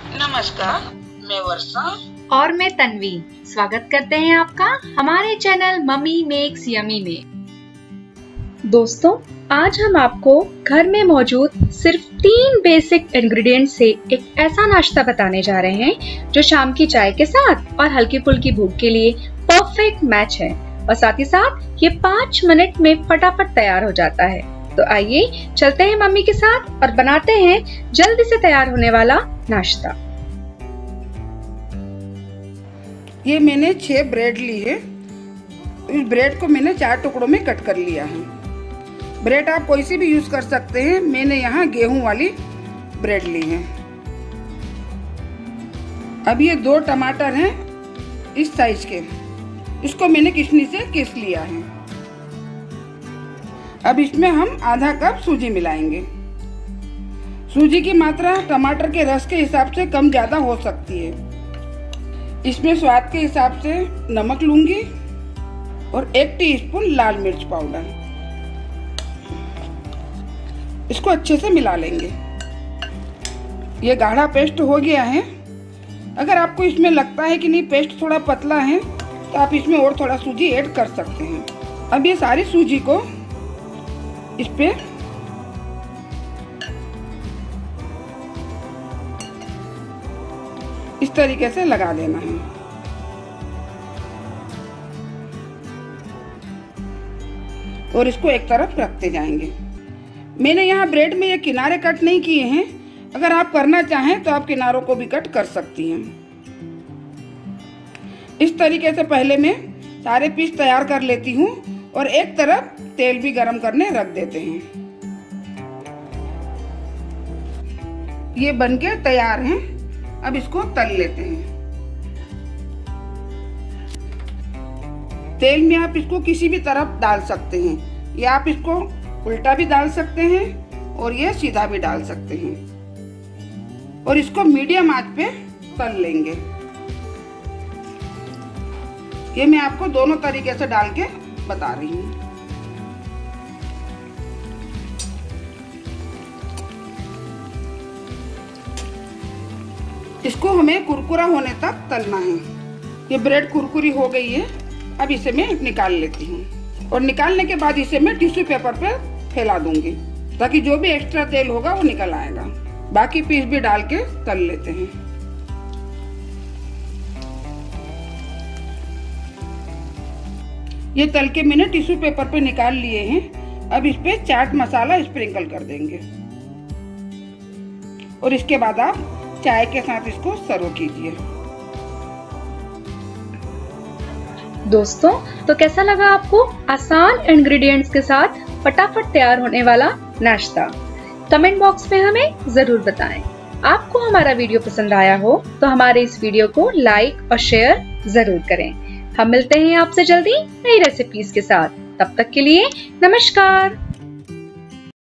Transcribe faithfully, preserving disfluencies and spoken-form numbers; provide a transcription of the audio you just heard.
नमस्कार, मैं वर्षा और मैं तन्वी। स्वागत करते हैं आपका हमारे चैनल मम्मी मेक्स यमी में। दोस्तों, आज हम आपको घर में मौजूद सिर्फ तीन बेसिक इंग्रेडिएंट से एक ऐसा नाश्ता बताने जा रहे हैं जो शाम की चाय के साथ और हल्की फुल्की भूख के लिए परफेक्ट मैच है और साथ ही साथ ये पाँच मिनट में फटाफट तैयार हो जाता है। तो आइए चलते हैं मम्मी के साथ और बनाते हैं जल्दी से तैयार होने वाला नाश्ता। ये मैंने छह ब्रेड ली है। इस ब्रेड को मैंने चार टुकड़ों में कट कर लिया है। ब्रेड आप कोई सी भी यूज कर सकते हैं। मैंने यहाँ गेहूं वाली ब्रेड ली है। अब ये दो टमाटर हैं इस साइज के, इसको मैंने किशनी से किस लिया है। अब इसमें हम आधा कप सूजी मिलाएंगे। सूजी की मात्रा टमाटर के रस के हिसाब से कम ज्यादा हो सकती है। इसमें स्वाद के हिसाब से नमक लूंगी और एक टीस्पून लाल मिर्च पाउडर। इसको अच्छे से मिला लेंगे। ये गाढ़ा पेस्ट हो गया है। अगर आपको इसमें लगता है कि नहीं पेस्ट थोड़ा पतला है तो आप इसमें और थोड़ा सूजी ऐड कर सकते हैं। अब ये सारी सूजी को इस पे इस तरीके से लगा देना है। और इसको एक तरफ रखते जाएंगे। मैंने यहाँ ब्रेड में ये किनारे कट नहीं किए हैं। अगर आप करना चाहें तो आप किनारों को भी कट कर सकती हैं। इस तरीके से पहले मैं सारे पीस तैयार कर लेती हूँ और एक तरफ तेल भी गरम करने रख देते हैं। ये बनके तैयार हैं। अब इसको तल लेते हैं। तेल में आप इसको किसी भी तरफ डाल सकते हैं, या आप इसको उल्टा भी डाल सकते हैं और ये सीधा भी डाल सकते हैं। और इसको मीडियम आंच पे तल लेंगे। ये मैं आपको दोनों तरीके से डाल के बता रही हूँ। इसको हमें कुरकुरा होने तक तलना है। ये ब्रेड कुरकुरी हो गई है। अब इसे मैं निकाल लेती हूँ और निकालने के बाद इसे मैं टिश्यू पेपर पे फैला दूंगी ताकि जो भी एक्स्ट्रा तेल होगा वो निकल आएगा। बाकी पीस भी डाल के तल लेते हैं। ये तल के मैंने टिश्यू पेपर पे निकाल लिए हैं। अब इस पे चाट मसाला स्प्रिंकल कर देंगे और इसके बाद आप चाय के साथ इसको सर्व कीजिए। दोस्तों, तो कैसा लगा आपको आसान इंग्रेडिएंट्स के साथ फटाफट तैयार होने वाला नाश्ता? कमेंट बॉक्स में हमें जरूर बताएं। आपको हमारा वीडियो पसंद आया हो तो हमारे इस वीडियो को लाइक और शेयर जरूर करें। हम मिलते हैं आपसे जल्दी नई रेसिपीज के साथ। तब तक के लिए नमस्कार।